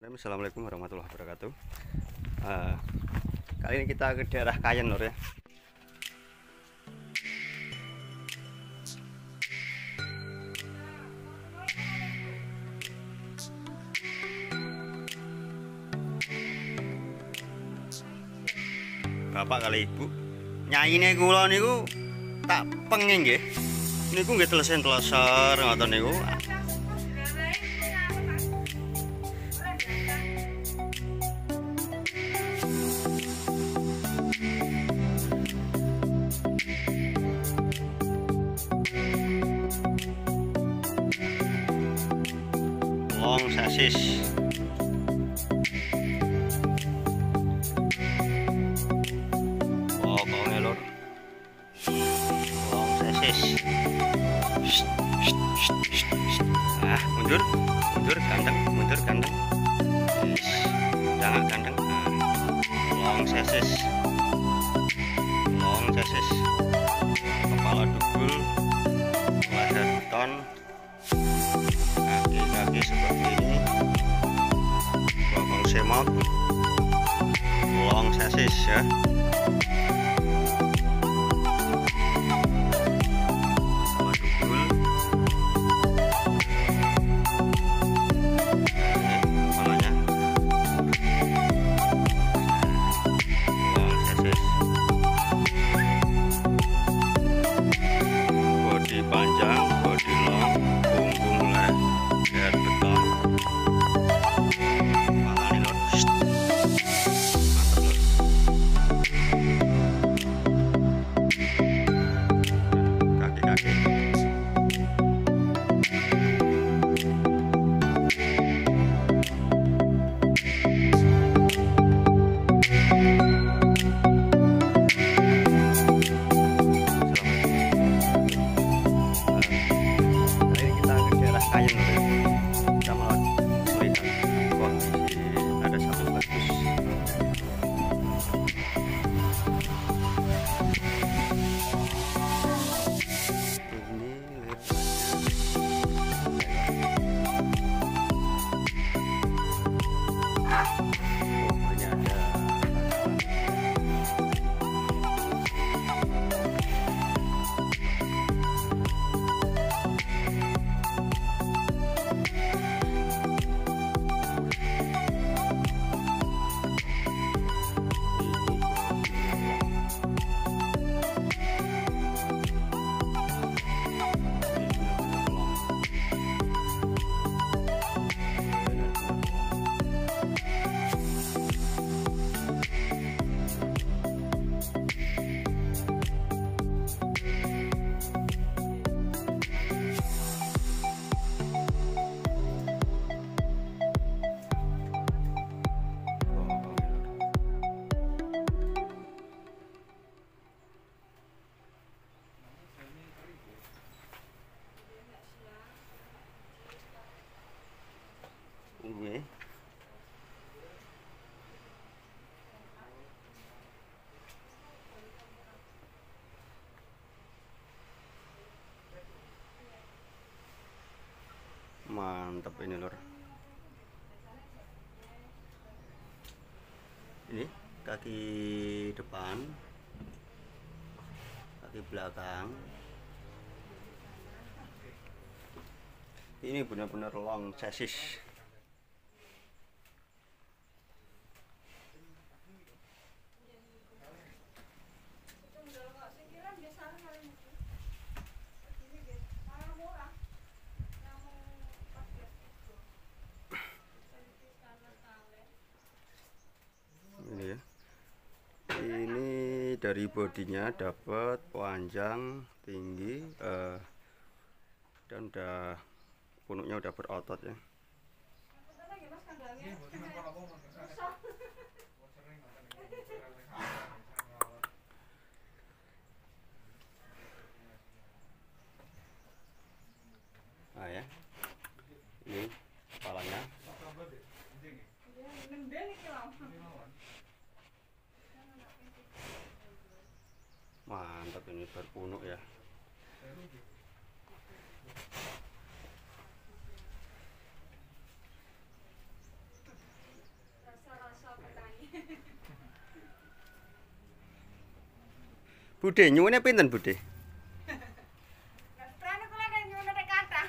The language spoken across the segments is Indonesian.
Assalamualaikum warahmatullahi wabarakatuh. Kali ini kita ke daerah Kayen lor ya. Bapak kali ibu nyaine kula niku tak pengen nggih. Niku nggih telesen-telesor ngoten niku. Long sasis. Pokoknya lor. Long sasis. Mundur, mundur gandeng, mundur gandeng. Jangan gandeng. Long sasis. Long sasis. Kepala dugul, leher beton. Kaki seperti ini, bokong semot, long sasis ya. Dugul, ini kepalanya, long sasis, bodi panjang, bodi long, punggung leher beton. Ini mantap ini lor. Ini kaki depan, kaki belakang. Ini benar-benar long sasis. Ini ya. Ini dari bodinya dapat panjang, tinggi, dan udah punuknya udah berotot ya. Nah ya, ini kepalanya. Mantap ini berpunuk ya. Bude nyuwune pinten Bude? Putrane kula nek nyuwun nek kathah.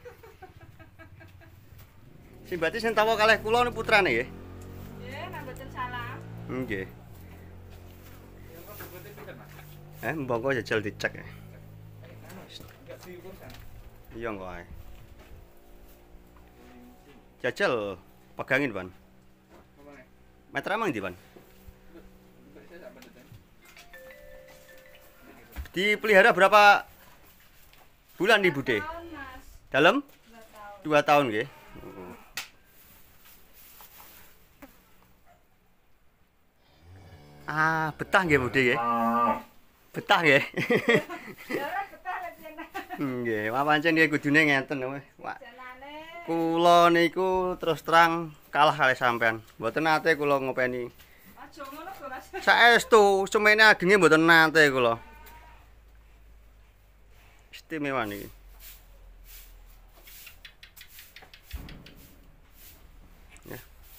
Sing berarti sing tawa kalih kula niku putrane nggih. Nggih, nek mboten salah. Nggih. Mbongko jajal dicek ya. Iya kok ae. Jajal pegangin, Pan. Meter amang ndi, Pan? Dipelihara berapa bulan nih, Bude? Tahun, Mas. Dalam 2 tahun. 2 tahun nggih. Betah nggih, Bude nggih. Betah nggih. Ya ora betah lek yen. Nggih, pancen nggih kudune ngenten. Wah, Janane kula niku terus terang kalah kalih sampean. Mboten nate kula ngopeni. aja ngono kok, Mas. Saestu semene agenge mboten nate kula. Istimewa niki. Ya.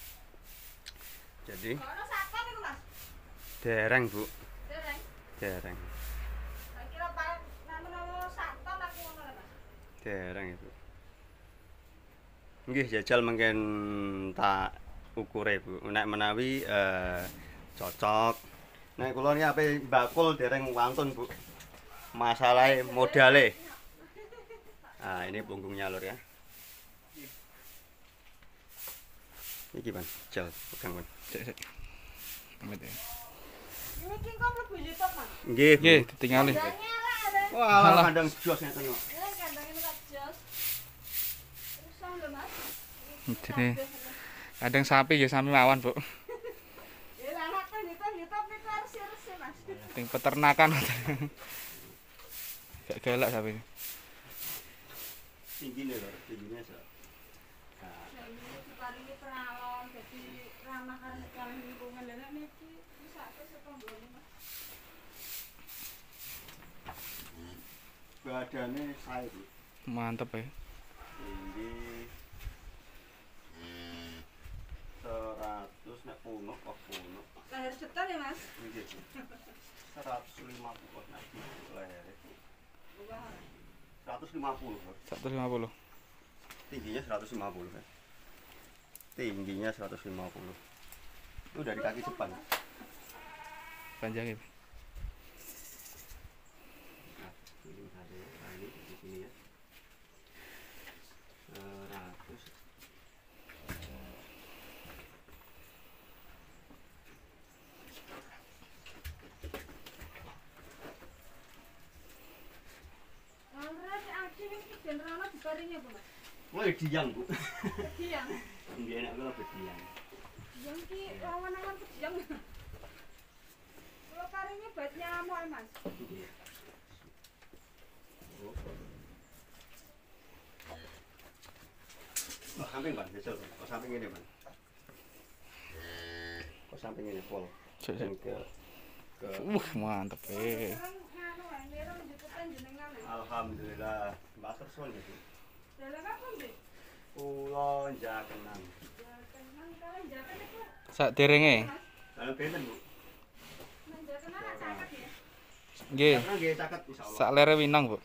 Jadi Ono sapa niku, Mas? dereng, Bu. Dereng. Dereng. Tak kira paling nemu sapa aku ngono lho, Mas. Dereng itu. Nggih, jajal mungkin tak ukure, Bu. Nek menawi cocok. Nek kula niki ape bakul dereng wantun, Bu. Masalah modale. Nah, ini punggungnya lur ya. Iki, Pan. Jal, pegang, Pan. Cek. Amit ya. Ini ki kok mlebu YouTube, Mas. Nggih, Bu. Nggih, ditingali. Kandangnya lah ada. Wah, Alah. kandang jos ngeten kok. Ini kandangnya nek jos. Usah lho, Mas. Jadi kadang sapi ya sami mawon, Bu. Ya lah nek YouTube niku harus resik, Mas. Ting peternakan. Gak galak sapi. Tingginya lho, tingginya sak. Diparingi peralon dadi ramah karo lingkungan. Lah nek niki wisake saka nggone, Mas. Badane sae, Bu. Mantep ya. Tinggi 100 nek punuk kok punuk. Lahir ceton ya, Mas. Nggih, Bu. 150 kok nek leher. Wah. 150, Bu. 150. Tingginya 150 kan. Tingginya 150. Itu dari kaki depan. Panjangnya. Nah, ini ada tali di sini ya. 100. Ora nek aki iki ben rono diparingi apa, Mas? Mulai diang, Bu. Diang. Nggih enak kula bediang. Diang ki lawan-lawan diang. Kalau paringi buat nyamuk, Mas. Oh, samping, Bang. Jajal, Bang. Oh, samping ini, Bang. Oh, samping ini pol. Cek, cek. Ke Mantep ya. Sekarang nganu wae, ngira njuputan jenengan. Alhamdulillah, matur suwun ya, Bu. Dalam apa, Mbak? Kula njakenan. Jangan kalian jangan itu. Sak derenge. Dalam benten, Bu. Menjaga anak caket ya. Nggih. Karena nggih caket insyaallah. Sak lere winang, Bu.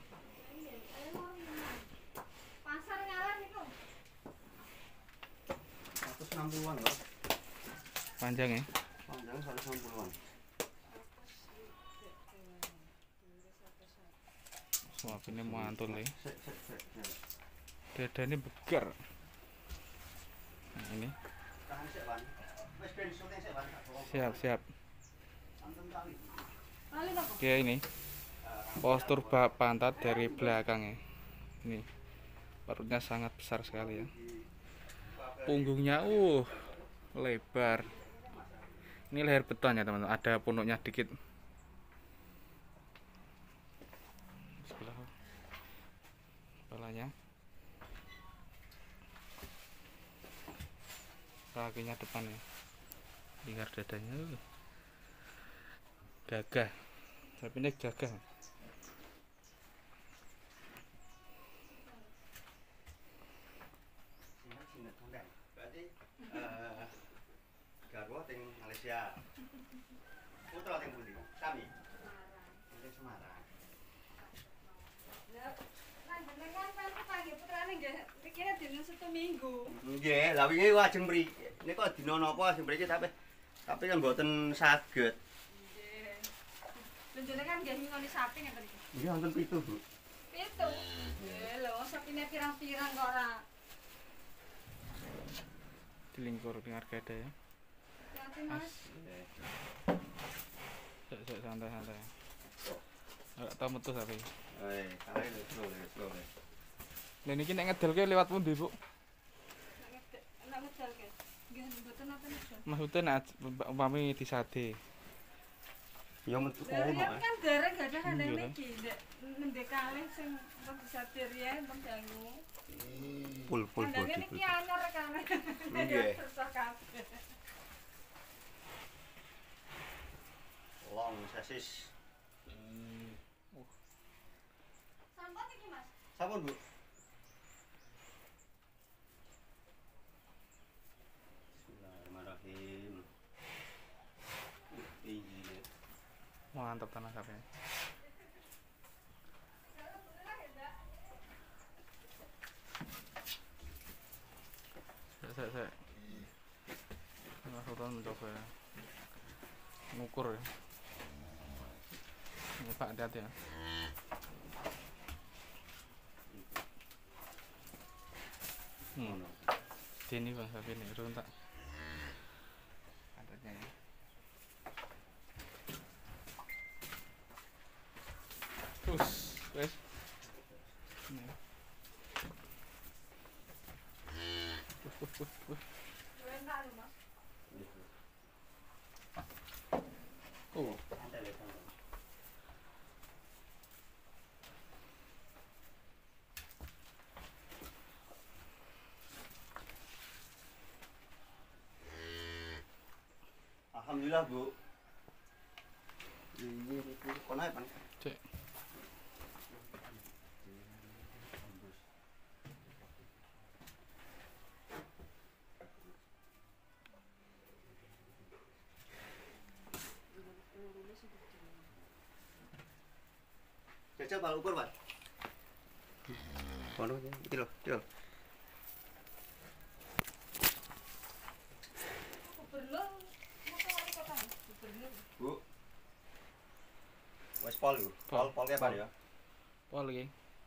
Pasar ngalar itu. 160-an, Bang. Panjang ya. Panjang 160-an. Suapine mantul ya. Sek, sek, sek. Dadane beger. Nah, ini. Tahan sik, Bang. Wis ben syuting sik, Bang. Siap, siap. Anten kali. Kali apa? Oke, ini. Postur bak pantat dari belakang ya. Ini. Perutnya sangat besar sekali ya. Punggungnya lebar. Ini leher beton ya, teman-teman. Ada punuknya dikit. Sebelah kepalanya. Kakinya depan ya. Lingkar dadanya. Gagah. Tapi ini gagah. Berarti garwa teng Malaysia. Putra teng pundi? Sami. Semarang. Lah, jenengan kan kepanggih putrane nggih pikire dina Sabtu Minggu. Nggih, lha wingi ajeng mriki. Nika dina napa ajeng mriki tapi kan mboten saged. Nggih. Lha jenengan nggih ngoni sapi ngeten iki. Nggih wonten 7, Bu. Pitu. Nggih, lho sapine pirang-pirang kok ora. Dilingkur dengan harga ya. Hati Mas. Sik santai-santai. Ora tau metu sapi. Kare slow. Lha niki nek ngedelke liwat pundi, Bu? Nek ngedal ke. Nggih mboten napa ngedal. Maksudnya nek umpami disade. Ya metu Lah kono. riyen kan dereng gak ada kandang Iya, niki. Ndek nembe kalih sing wong bisa riyen wong dangu. Full Kandangnya body. niki anyar rekane. Nggih. Susah kabeh. Long sasis. Sampun iki Mas. Sampun, Bu. Bismillahirrahmanirrahim. Tinggi. Mantap tanah sapi. Saya Sultan mencoba ya. Ngukur ya. Ini Pak hati-hati ya. Ini bang sapi ini runtak. Pantatnya ya. Wes. Ini. Enak lho Mas. Oh, Alhamdulillah, Bu. Ini kono ya, Pak. cek. Jajal bal ukur, Pak. Kono iki lho, Gubernur masa wali kota Gubernur. Bu. Wes pol iku. Pol ke Pak ya? Pol iki.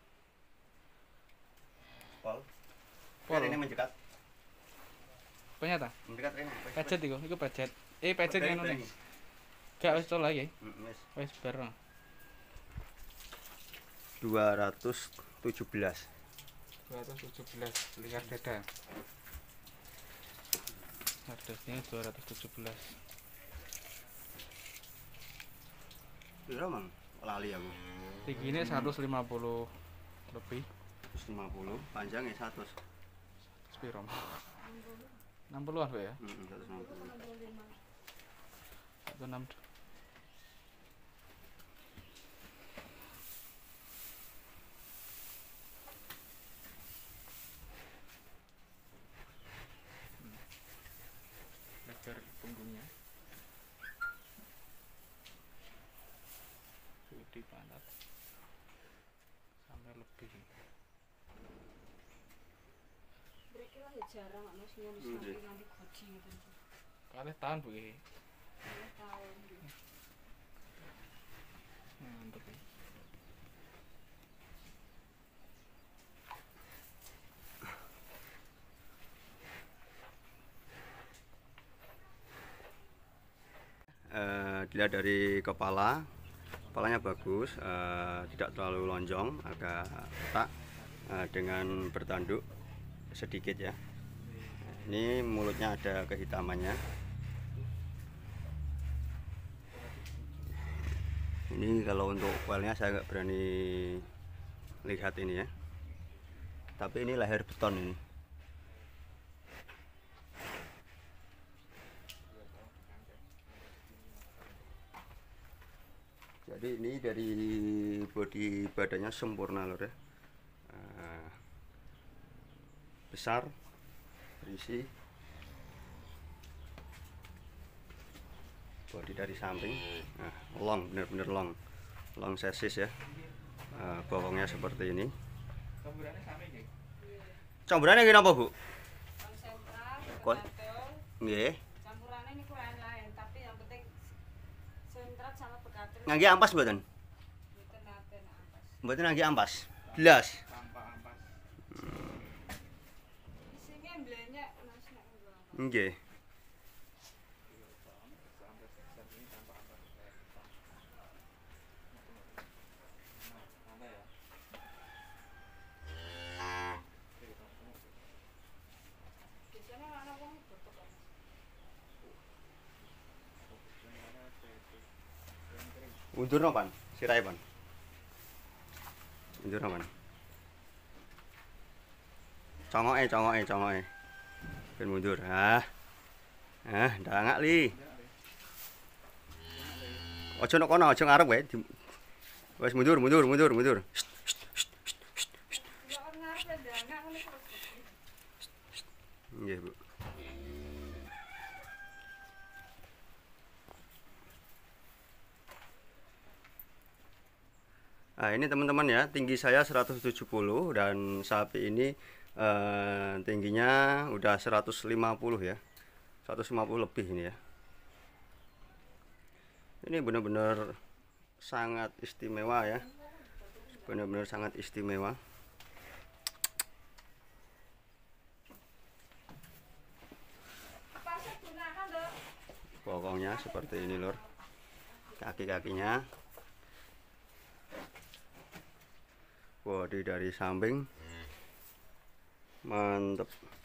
Pol. Pol. Ini mendekat. Ternyata Mendekat ini. pecet iku pecet. Pecet ngono nih. Gak wis tol lagi. Wes. Wis bar. 217. 217 lihat beda. Harganya 217. Piro, Mang? Lali aku. Tingginya 150 lebih. 150, panjangnya 100. Spiro. 60-an Pak ya? 160. 16. Lebar punggungnya. Di pantat sampai lebih. Mriki lah ya jarang Mas nyuwun Nggih. sapi nganti goji ngeten. Kalih tahun Bu iki. Tahun. Mantep iki. Dilihat dari kepalanya bagus, tidak terlalu lonjong, agak retak, dengan bertanduk sedikit ya. Ini mulutnya ada kehitamannya. Ini kalau untuk kualnya saya nggak berani lihat ini ya. Tapi ini leher beton ini. Jadi ini dari bodi badannya sempurna lor ya. Besar, berisi. Bodi dari samping, long, bener-bener long. long chassis ya. Bokongnya seperti ini. Campurannya gini apa Bu? Konsentrat, Kon- begadung, Nggih. campurannya ini lain-lain, tapi yang penting sentrat sama begadung. Ngangge ampas mboten? Mboten nate nak ampas. Mboten ngangge ampas. Blas. Tanpa ampas. Isinya mblenyek nasi nek nggo ampas. Nggih. Biasanya ana wong botok kan. Undur nopan? Sirai pan? Undur nopan? Congoke. Ben mundur. Ndangak li. Aja nek kono, aja ngarep wae. Wes mundur. Lho ngarep ndangak ngene terus. Nggih, Bu. Nah, ini teman-teman ya, tinggi saya 170 dan sapi ini tingginya udah 150 ya. 150 lebih ini ya. Ini benar-benar sangat istimewa ya. Benar-benar sangat istimewa. Pasnya gunakan lho. Bokongnya seperti ini lur. Kaki-kakinya. Bodi dari samping. Mantep.